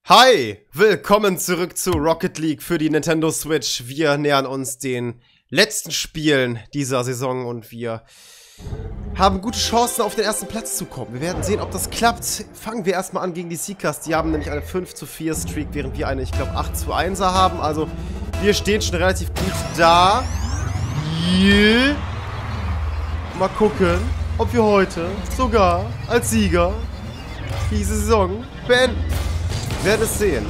Hi, willkommen zurück zu Rocket League für die Nintendo Switch. Wir nähern uns den letzten Spielen dieser Saison und wir haben gute Chancen, auf den ersten Platz zu kommen. Wir werden sehen, ob das klappt. Fangen wir erstmal an gegen die Seekers. Die haben nämlich eine 5:4 Streak, während wir eine, ich glaube, 8:1er haben. Also, wir stehen schon relativ gut da. Yeah. Mal gucken, ob wir heute sogar als Sieger diese Saison beenden. Wir werden es sehen.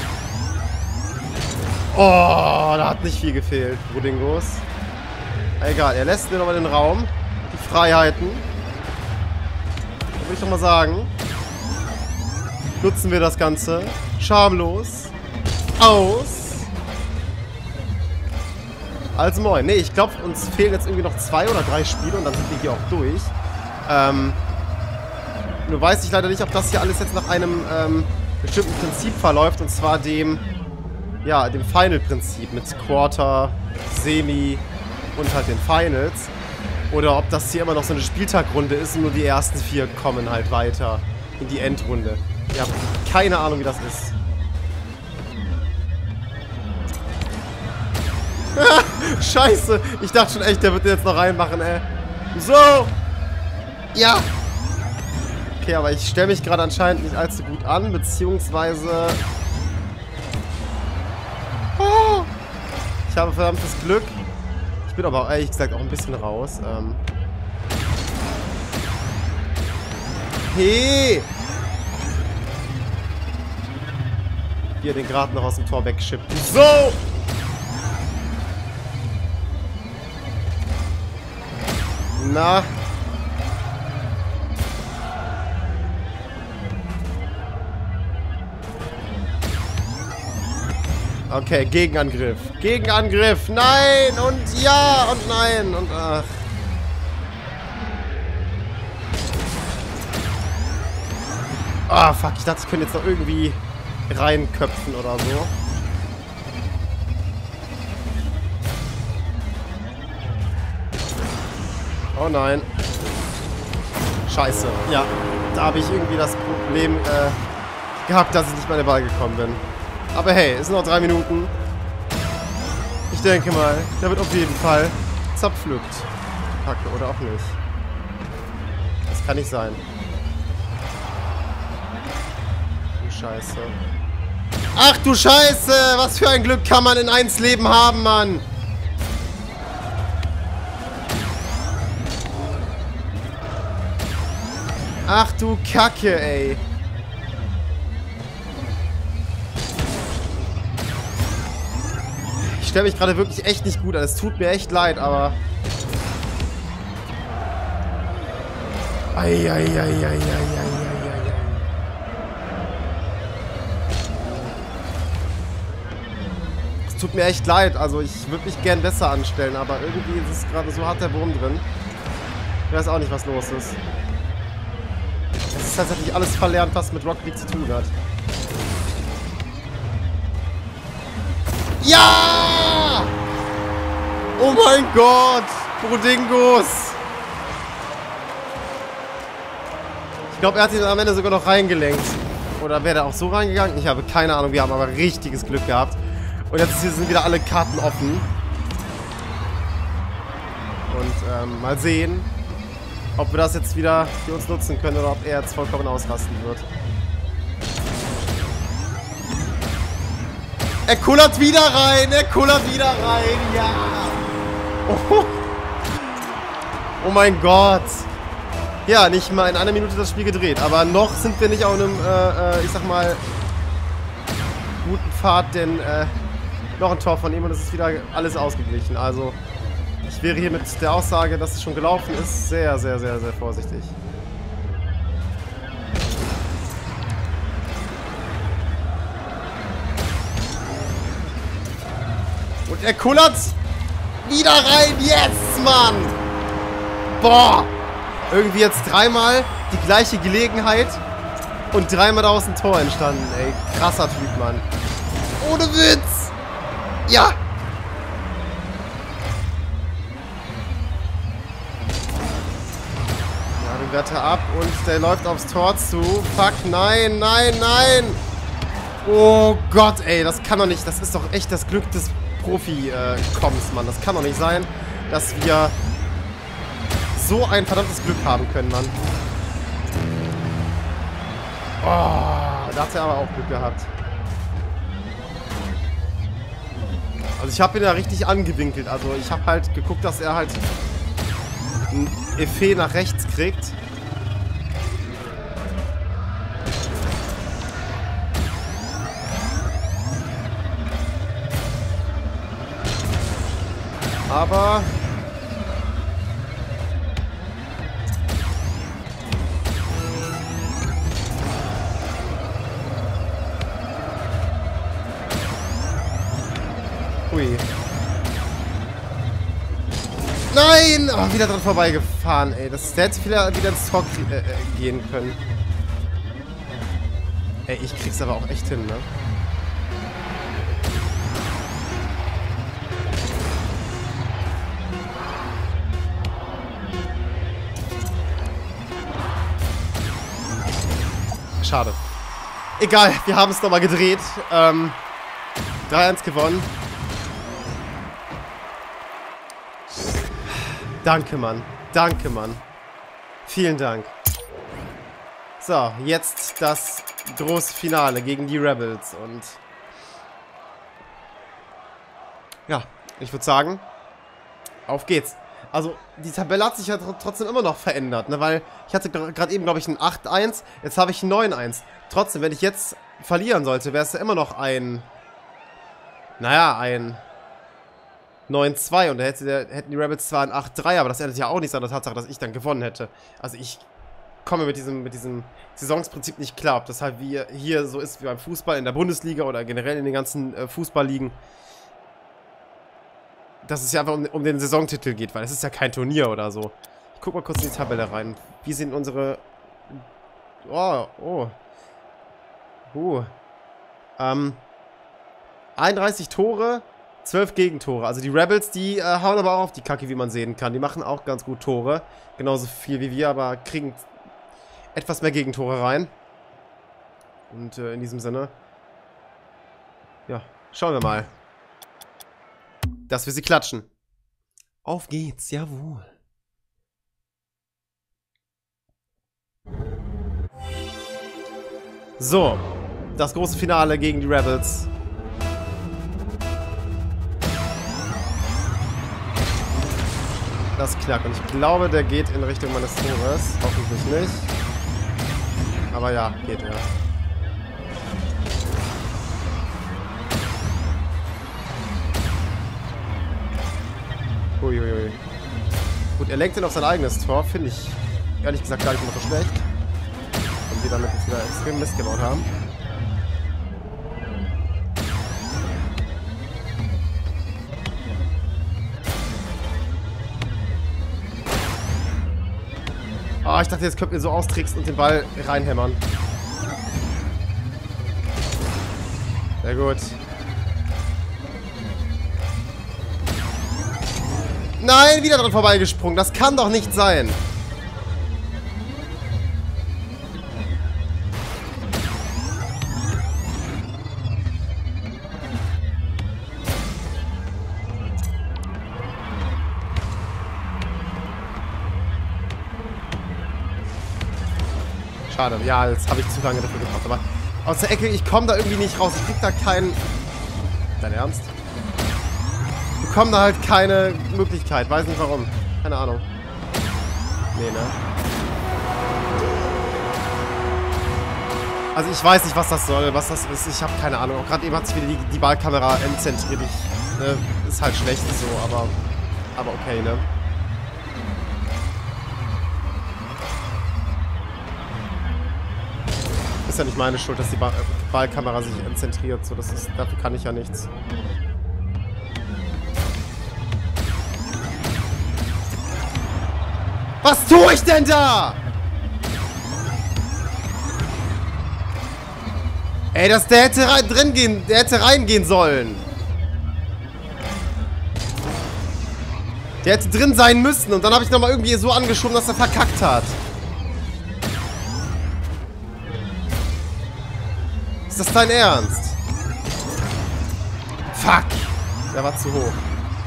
Oh, da hat nicht viel gefehlt, Brudingos. Egal, er lässt mir nochmal den Raum. Die Freiheiten. Da würde ich doch mal sagen. Nutzen wir das Ganze. Schamlos. Aus. Also moin. Ne, ich glaube, uns fehlen jetzt irgendwie noch 2 oder 3 Spiele und dann sind wir hier auch durch. Nur weiß ich leider nicht, ob das hier alles jetzt nach einem bestimmten Prinzip verläuft, und zwar dem Final-Prinzip mit Quarter, Semi und halt den Finals. Oder ob das hier immer noch so eine Spieltagrunde ist und nur die ersten 4 kommen halt weiter in die Endrunde. Ich habe keine Ahnung, wie das ist. Scheiße, ich dachte schon echt, der wird den jetzt noch reinmachen, ey. So! Ja! Okay, aber ich stelle mich gerade anscheinend nicht allzu gut an, beziehungsweise... Oh, ich habe verdammtes Glück. Ich bin aber ehrlich gesagt auch ein bisschen raus. Hey! Wie er den gerade noch aus dem Tor wegschippt. So! Na... Okay, Gegenangriff. Gegenangriff. Nein und ja und nein und ach. Ah, fuck. Ich dachte, ich könnte jetzt noch irgendwie reinköpfen oder so. Oh nein. Scheiße. Ja, da habe ich irgendwie das Problem gehabt, dass ich nicht mehr in den Ball gekommen bin. Aber hey, es sind noch 3 Minuten. Ich denke mal, der wird auf jeden Fall zerpflückt. Kacke, oder auch nicht. Das kann nicht sein. Du Scheiße. Ach du Scheiße! Was für ein Glück kann man in 1 Leben haben, Mann! Ach du Kacke, ey. Ich stelle mich gerade wirklich echt nicht gut an. Es tut mir echt leid, aber... Eieieiei. Es tut mir echt leid. Also ich würde mich gern besser anstellen, aber irgendwie ist es gerade so hart der Wurm drin. Ich weiß auch nicht, was los ist. Es ist tatsächlich alles verlernt, was mit Rocket League zu tun hat. Ja! Oh mein Gott! Brudingos! Ich glaube, er hat ihn am Ende sogar noch reingelenkt. Oder wäre der auch so reingegangen? Ich habe keine Ahnung. Wir haben aber richtiges Glück gehabt. Und jetzt sind wieder alle Karten offen. Und mal sehen, ob wir das jetzt wieder für uns nutzen können oder ob er jetzt vollkommen ausrasten wird. Er kullert wieder rein! Er kullert wieder rein! Ja! Oh, oh mein Gott! Ja, nicht mal in einer Minute das Spiel gedreht. Aber noch sind wir nicht auf einem, ich sag mal, guten Pfad, denn noch ein Tor von ihm und es ist wieder alles ausgeglichen. Also, ich wäre hier mit der Aussage, dass es schon gelaufen ist, sehr, sehr, sehr, sehr vorsichtig. Und er kullert wieder rein. Yes, Mann. Boah. Irgendwie jetzt 3-mal die gleiche Gelegenheit und 3-mal daraus ein Tor entstanden. Ey, krasser Typ, Mann. Ohne Witz. Ja. Ja, den Wetter ab und der läuft aufs Tor zu. Fuck, nein, nein, nein. Oh Gott, ey, das kann doch nicht. Das ist doch echt das Glück des Profi-Coms, Mann. Das kann doch nicht sein, dass wir so ein verdammtes Glück haben können, Mann. Oh, da hat er aber auch Glück gehabt. Also ich habe ihn ja richtig angewinkelt. Also ich habe halt geguckt, dass er halt ein Effet nach rechts kriegt. Aber hui. Nein! Oh, wieder dran vorbeigefahren, ey. Der hätte wieder ins Tor gehen können. Ey, ich krieg's aber auch echt hin, ne? Schade. Egal, wir haben es nochmal gedreht. 3-1 gewonnen. Danke, Mann. Danke, Mann. Vielen Dank. So, jetzt das große Finale gegen die Rebels. Und ja, ich würde sagen, auf geht's. Also, die Tabelle hat sich ja trotzdem immer noch verändert, ne? Weil ich hatte gerade eben, glaube ich, ein 8-1. Jetzt habe ich ein 9-1. Trotzdem, wenn ich jetzt verlieren sollte, wäre es ja immer noch ein... Naja, ein 9-2. Und da hätten die Rebels zwar ein 8-3, aber das ändert ja auch nichts an der Tatsache, dass ich dann gewonnen hätte. Also, ich komme mit diesem Saisonsprinzip nicht klar. Ob das halt wie hier so ist wie beim Fußball in der Bundesliga oder generell in den ganzen Fußballligen. Dass es ja einfach um den Saisontitel geht, weil es ist ja kein Turnier oder so. Ich guck mal kurz in die Tabelle rein. Wie sehen unsere... 31 Tore, 12 Gegentore. Also die Rebels, die hauen aber auch auf die Kacke, wie man sehen kann. Die machen auch ganz gut Tore. Genauso viel wie wir, aber kriegen etwas mehr Gegentore rein. Und in diesem Sinne... Ja, schauen wir mal. Dass wir sie klatschen. Auf geht's, jawohl. So, das große Finale gegen die Rebels. Das klappt. Und ich glaube, der geht in Richtung meines Tores. Hoffentlich nicht. Aber ja, geht ja. Uiuiui. Gut, er lenkt ihn auf sein eigenes Tor. Finde ich ehrlich gesagt gar nicht mal so schlecht. Und wir damit jetzt wieder extrem Mist gebaut haben. Ah, ich dachte, jetzt könnten wir so austricksen und den Ball reinhämmern. Sehr gut. Nein, wieder dran vorbeigesprungen. Das kann doch nicht sein. Schade. Ja, jetzt habe ich zu lange dafür gebraucht. Aber aus der Ecke, ich komme da irgendwie nicht raus. Ich krieg da keinen... Dein Ernst? Ich bekomme da halt keine Möglichkeit. Weiß nicht warum. Keine Ahnung. Nee, ne? Also ich weiß nicht, was das soll, was das ist. Ich habe keine Ahnung. Auch gerade eben hat sich wieder die Ballkamera entzentriert. Ist halt schlecht so, aber okay, ne? Ist ja nicht meine Schuld, dass die Ballkamera sich entzentriert. So, dafür kann ich ja nichts. Was tue ich denn da? Ey, der hätte reingehen sollen. Der hätte drin sein müssen und dann habe ich nochmal irgendwie so angeschoben, dass er verkackt hat. Ist das dein Ernst? Fuck! Der war zu hoch.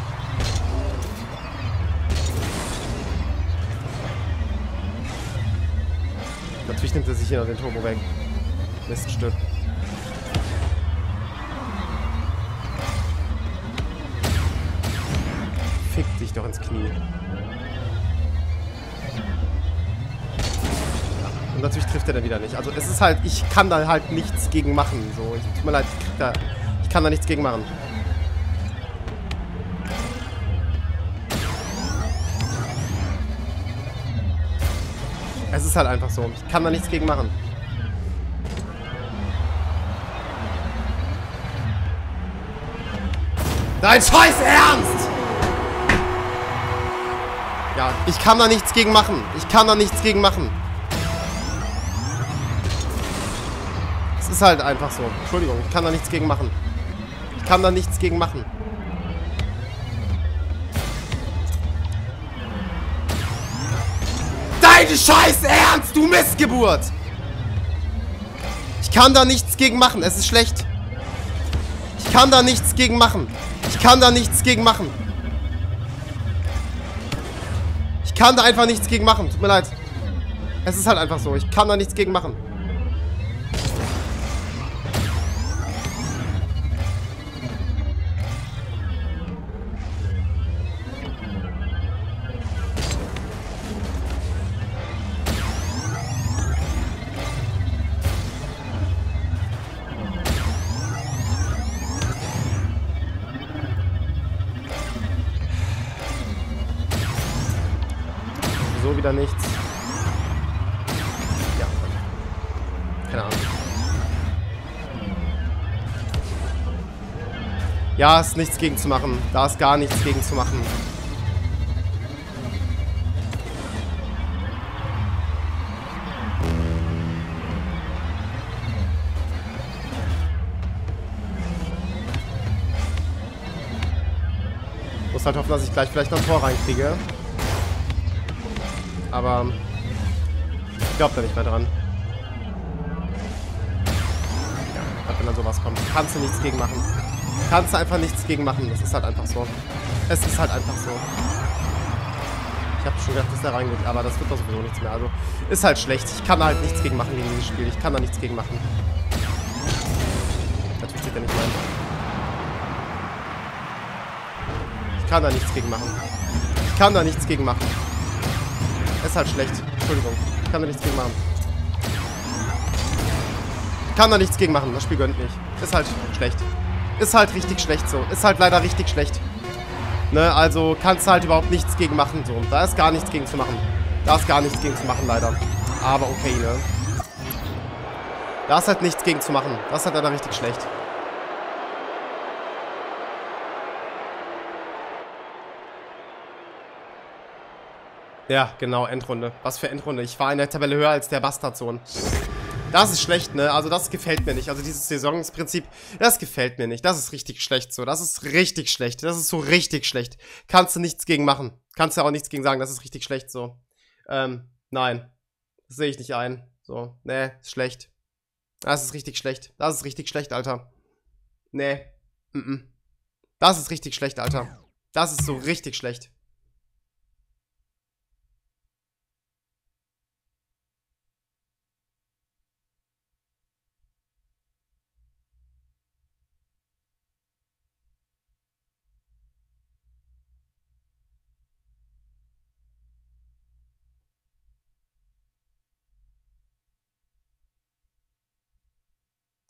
Natürlich nimmt er sich hier noch den Turbo weg. Miststück. Fick dich doch ins Knie. Und natürlich trifft er dann wieder nicht. Also es ist halt, ich kann da halt nichts gegen machen. So, tut mir leid, ich kann da nichts gegen machen. Es ist halt einfach so. Ich kann da nichts gegen machen. Dein Scheiß Ernst! Ja, ich kann da nichts gegen machen. Ich kann da nichts gegen machen. Es ist halt einfach so. Entschuldigung, ich kann da nichts gegen machen. Ich kann da nichts gegen machen. Dein Scheiß Ernst, du Missgeburt! Ich kann da nichts gegen machen. Es ist schlecht. Ich kann da nichts gegen machen. Ich kann da nichts gegen machen. Ich kann da einfach nichts gegen machen. Tut mir leid. Es ist halt einfach so. Ich kann da nichts gegen machen. So wieder nichts. Ja. Keine Ahnung. Ja, ist nichts gegen zu machen. Da ist gar nichts gegen zu machen. Muss halt hoffen, dass ich gleich vielleicht noch ein Tor reinkriege. Aber ich glaube da nicht mehr dran. Ja, wenn dann sowas kommt. Kannst du nichts gegen machen. Kannst du einfach nichts gegen machen. Das ist halt einfach so. Es ist halt einfach so. Ich habe schon gedacht, dass der reingeht, aber das wird doch sowieso nichts mehr. Also, ist halt schlecht. Ich kann da halt nichts gegen machen gegen dieses Spiel. Ich kann da nichts gegen machen. Natürlich geht er nicht rein. Ich kann da nichts gegen machen. Ich kann da nichts gegen machen. Ist halt schlecht. Entschuldigung. Ich kann da nichts gegen machen. Ich kann da nichts gegen machen. Das Spiel gönnt nicht. Ist halt schlecht. Ist halt richtig schlecht so. Ist halt leider richtig schlecht. Ne, also kannst du halt überhaupt nichts gegen machen. So. Da ist gar nichts gegen zu machen. Da ist gar nichts gegen zu machen, leider. Aber okay, ne. Da ist halt nichts gegen zu machen. Das ist halt leider richtig schlecht. Ja, genau, Endrunde. Was für Endrunde. Ich war in der Tabelle höher als der Bastardsohn. Das ist schlecht, ne? Also das gefällt mir nicht. Also dieses Saisonsprinzip, das gefällt mir nicht. Das ist richtig schlecht so. Das ist richtig schlecht. Das ist so richtig schlecht. Kannst du nichts gegen machen. Kannst du auch nichts gegen sagen. Das ist richtig schlecht so. Nein. Das sehe ich nicht ein. So, ne, ist schlecht. Das ist richtig schlecht. Das ist richtig schlecht, Alter. Ne. Das ist richtig schlecht, Alter. Das ist so richtig schlecht.